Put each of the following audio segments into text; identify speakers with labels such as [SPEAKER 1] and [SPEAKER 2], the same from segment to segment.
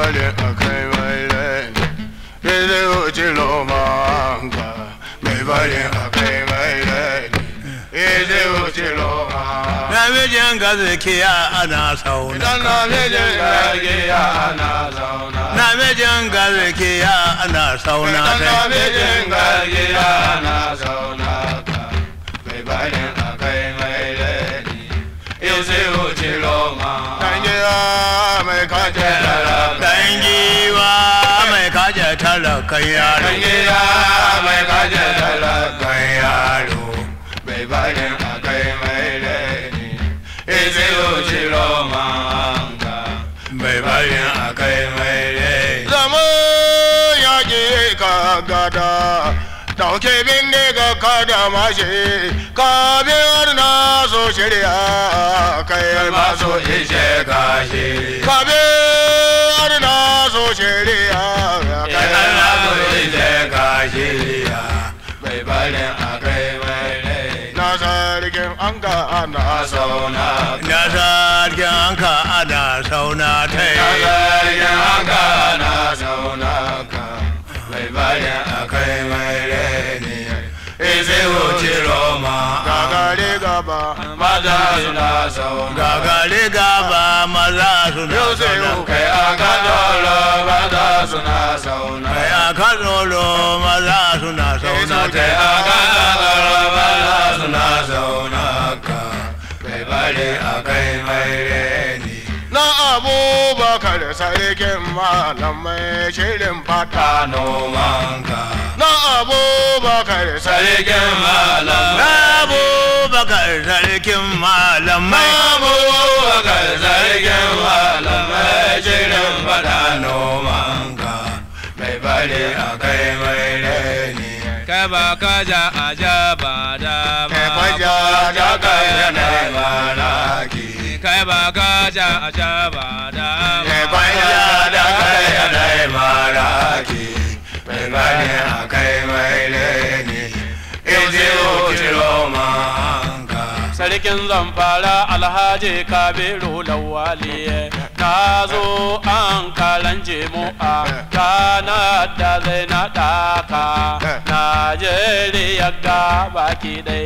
[SPEAKER 1] bari a kai mai rai ya zai wuce romanka mai bari a kai mai rai ya zai wuce romanka
[SPEAKER 2] namijin gaskiya ana sauna
[SPEAKER 1] idan namijin gaskiya ana sauna
[SPEAKER 2] namijin gaskiya ana sauna
[SPEAKER 1] idan namijin gaskiya ana sauna mai bari a kai mai rai ya zai wuce romanka mai kaje
[SPEAKER 2] dangiwa mai kaje talakan yaro
[SPEAKER 1] dangiwa mai kaje talakan yaro bai bayan a kai mai leni eze oji romanka bai bayan a kai mai leni zama yaƙi ka gada dauke bindiga ka da mashi ka biyar na so shirya kai maso ishe kashi ka biyar na so shirya kai maso ishe kashi bai bari a kai mai rai na sarkin an ka ana sauna
[SPEAKER 2] na sarkin an ka ana sauna ta
[SPEAKER 1] na sarkin an ka ana sauna ka bai bari a kai mai rai eze wuce roma gagare gaba maza suna sauna
[SPEAKER 2] gagare gaba maza suna
[SPEAKER 1] yau sai kai aka dolo maza suna sauna
[SPEAKER 2] kai aka dolo maza suna sauna
[SPEAKER 1] kai aka dolo maza suna sauna ka bai bari a kai mai reni na abubakar sarkin malamai shirin fata nomanka na abubakar sarkin malamai
[SPEAKER 2] na abubakar sarkin malamai
[SPEAKER 1] na abubakar sarkin malamai shirin fata nomanka bai bari a kai mai reni
[SPEAKER 3] kai ba ka ja a ja ba da
[SPEAKER 1] kai faja da kai na malaki
[SPEAKER 3] kai ba ka ja a ja ba da
[SPEAKER 1] kai faja da kai na malaki bai bari a kai mai reni eze wuce romanka
[SPEAKER 4] sarkin zamfara alhaji kabiru lawali na zo an kalan jemu'a kana da zai na daka najeriya ga baki dai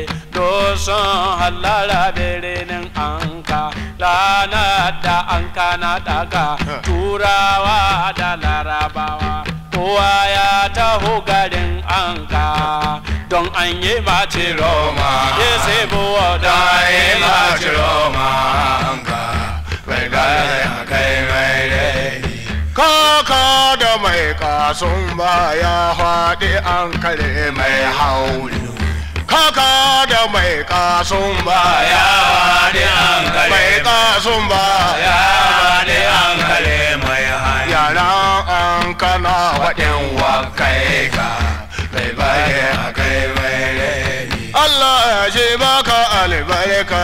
[SPEAKER 4] doson hallara birnin anka ranar da anka na daka turawa da larabawa kowa ya taho garin anka don an yi mace
[SPEAKER 1] Roma
[SPEAKER 4] ya sai buwa da
[SPEAKER 1] yi mace romanka bai gane a kai mai reni kaka da mai kasun baya faɗi an kare mai hauli kaka da mai kasun baya faɗi an kare mai kasun baya faɗi an kare mai hauli yaran an kana waɗin wakai ka bai bayan a kai mai reni Allah ya ce baka albarka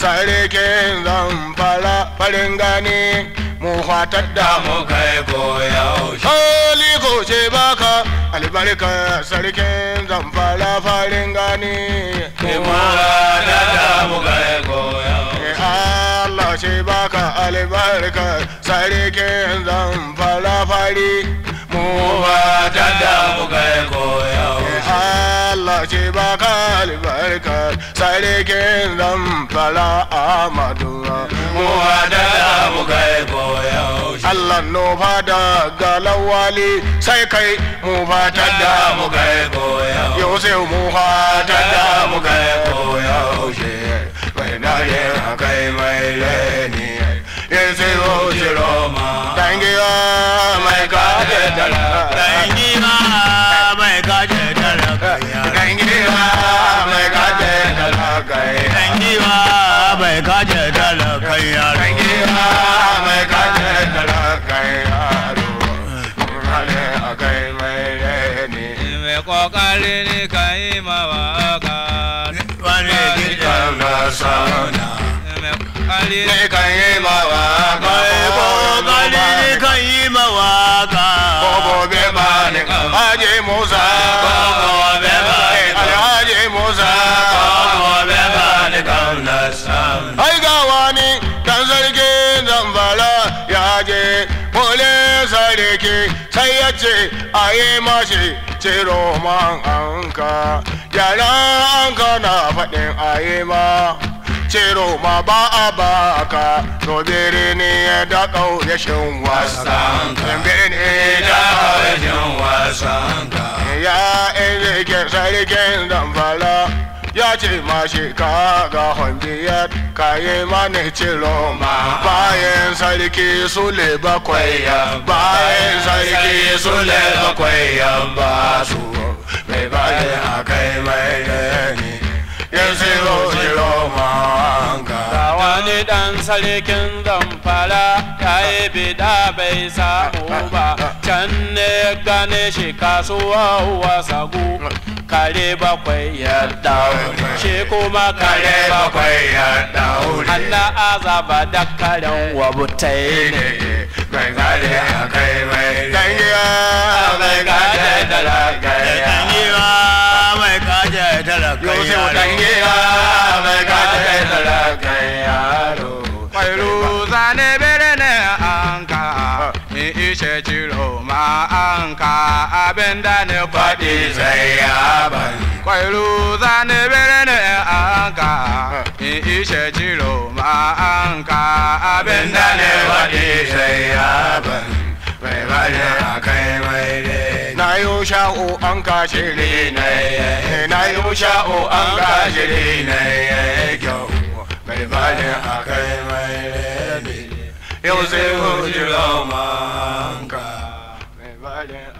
[SPEAKER 1] sarkin zamfara farin gani mu fatar da mu kai koyaushe hali ko ce baka albarka sarkin zamfara farin gani mu fatar da mu kai koyaushe Allah ce baka albarka sarkin zamfara fari mu fatar da mu kai koyaushe Allah ce baka albarka sarkin zamfara Amadu mu fatar da mu kai koyaushe Allah no fada galawali sai kai mu fatar da mu kai koyaushe yau sai mu fatar da mu kai koyaushe bai dare kai mai reni yanzu wuce Roma dangiya mai kaje dala
[SPEAKER 2] dangiwa mai kaje talakan yaro
[SPEAKER 1] dangiya mai kaje dala kai
[SPEAKER 2] dangiwa mai kaje talakan yaro
[SPEAKER 1] dangiya mai kaje dala kai yaro hale akai mai reni
[SPEAKER 3] mai kokari ne kai mawaka
[SPEAKER 2] wani gidan
[SPEAKER 1] na sauna
[SPEAKER 3] mai kokari
[SPEAKER 1] ne kai mawaka
[SPEAKER 2] kokari kan yi mawaka
[SPEAKER 1] gobe ba ne Haji Musa
[SPEAKER 3] gobe ba ne
[SPEAKER 1] Alhaji Musa
[SPEAKER 3] gobe ba ne kauna sam
[SPEAKER 1] ai ga wani dan sarkin zamfara ya je police kayi mashi ciro man anka yaran anka na faɗin ayi ma ciro ma ba a baka no birni da ƙauyashin wasan birni da ƙauyashin wasan ya ilike sarkin zamfara ya ce mashi ka ga hambiyar kayi mani ciro ma bayan sarki sule bakwai bayan sarki sule bakwai ba su mai bayan a kai mai gani ya ciro ma
[SPEAKER 4] ga wani dan sarkin zamfara ya yi bida bai samu ba can ne gane shi kasuwa wasagu kare bakwai ya daure shi kuma kare bakwai ya daure Allah azaba da karen wabutai ne
[SPEAKER 1] mai gade a kai mai dangiya
[SPEAKER 3] mai gaje talakaya
[SPEAKER 2] dangiwa mai gaje talakaya
[SPEAKER 3] dangiya mai gaje talakaya
[SPEAKER 5] kwairu zane bere ne anka ni ishe ciro ma anka abinda ne
[SPEAKER 3] faɗi sai ya bari
[SPEAKER 5] kwairu zane bere ne anka ni ishe ciro ma anka abinda ne
[SPEAKER 3] faɗi sai ya bari mai bari a kai mai dai
[SPEAKER 1] na yi sha'o an kashe
[SPEAKER 3] na na yi sha'o an gashiri na kyau mai bari a kai mai dai yau sai hujjiro manka mai bari